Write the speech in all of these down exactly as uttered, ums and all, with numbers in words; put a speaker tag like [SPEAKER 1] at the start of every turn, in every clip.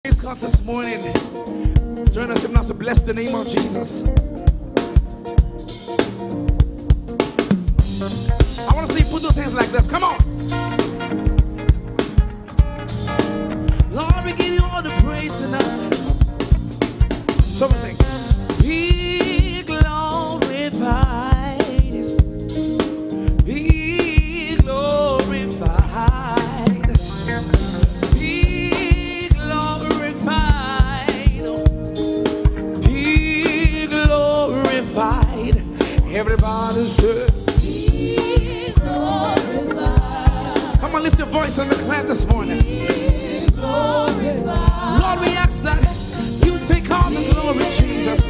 [SPEAKER 1] praise God this morning. Join us if not to bless the name of Jesus. I want to see you put those hands like this. Come on. Lord, we give you all the praise tonight. So we sing. Be glorified. Be glorified. Be glorified. Be glorified. Everybody say, be glorified. Come on, lift your voice and declare this morning. Be glorified. Lord, we ask that you take all the glory, Jesus.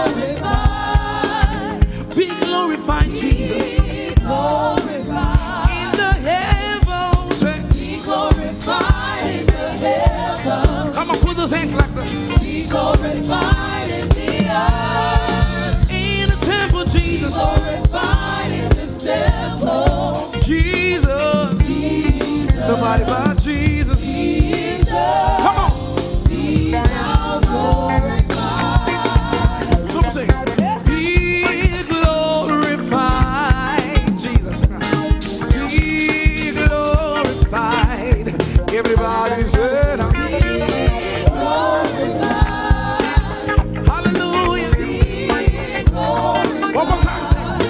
[SPEAKER 1] Be glorified, Jesus. Be glorified in the heavens. Be glorified in the heavens. Come on, put those hands like that. Be glorified in the earth. In the temple, Jesus. Be glorified in this temple. Jesus. Jesus. Nobody but Jesus. Jesus. Come on. Be now glorified. So say, be glorified, Jesus. Be glorified. Everybody said, be glorified. Hallelujah. Be glorified. One more time, say,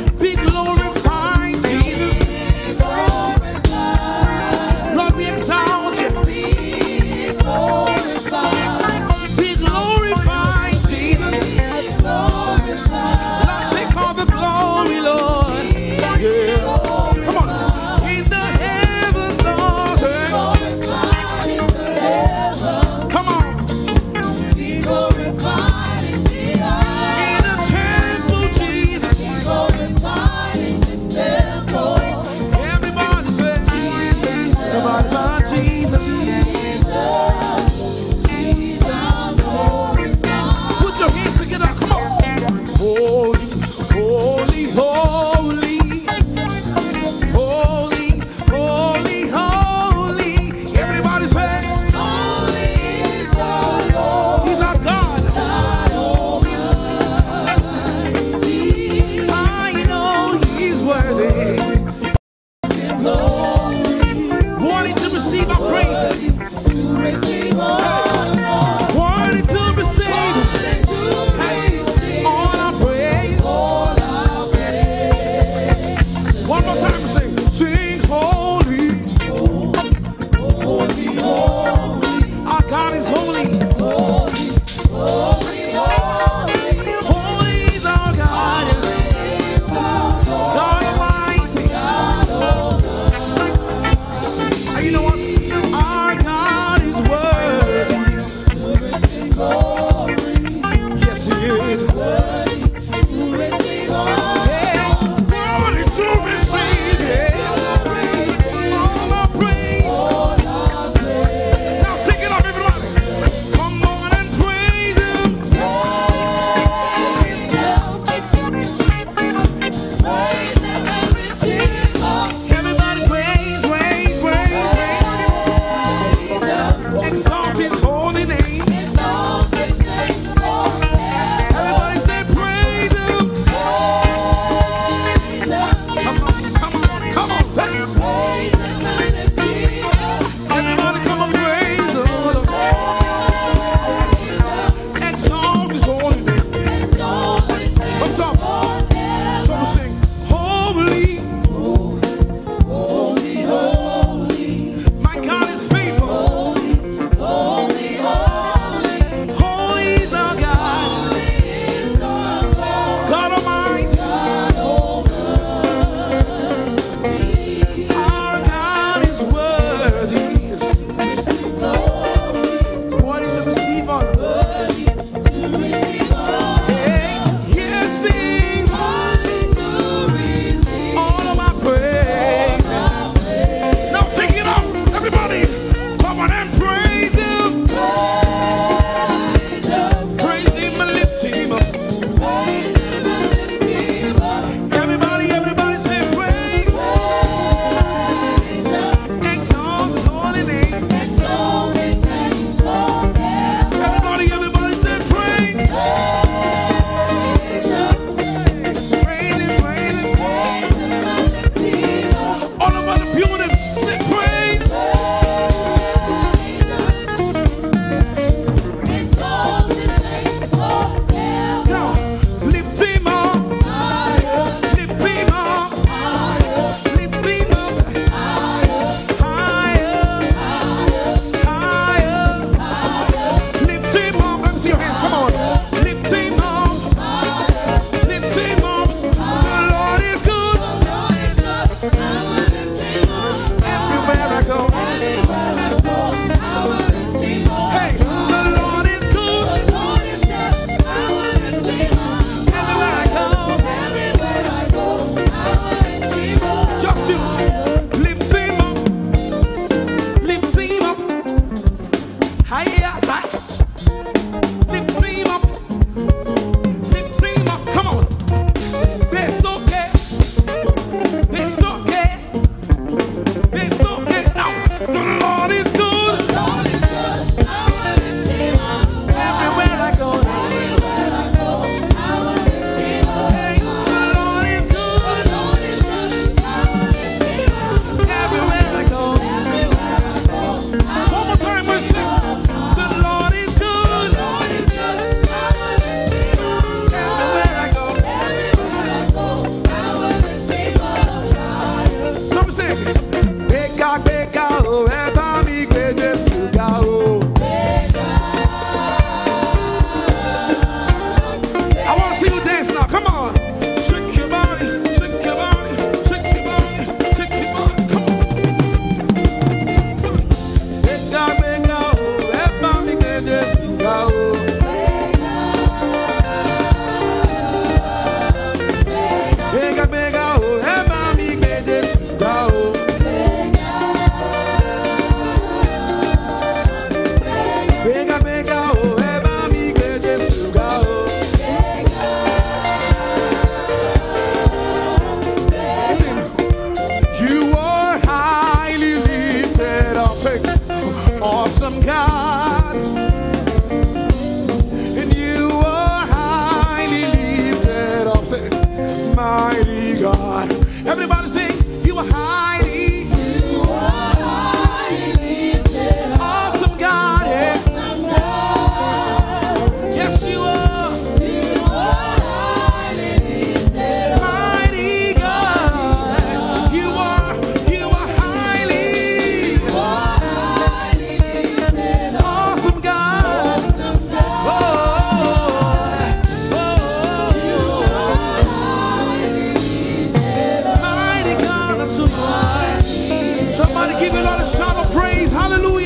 [SPEAKER 1] Everybody sing, you are highly,
[SPEAKER 2] You are highly lifted up.
[SPEAKER 1] awesome God. Yes,
[SPEAKER 2] Awesome God.
[SPEAKER 1] yes you are.
[SPEAKER 2] You are highly lifted up.
[SPEAKER 1] Mighty God. You are, you are highly,
[SPEAKER 2] You are highly lifted up.
[SPEAKER 1] awesome God.
[SPEAKER 2] Awesome God.
[SPEAKER 1] Oh, oh,
[SPEAKER 2] You are highly lifted up.
[SPEAKER 1] mighty God. That's who you are.
[SPEAKER 2] Mighty
[SPEAKER 1] Somebody give it all a shout of praise. Hallelujah.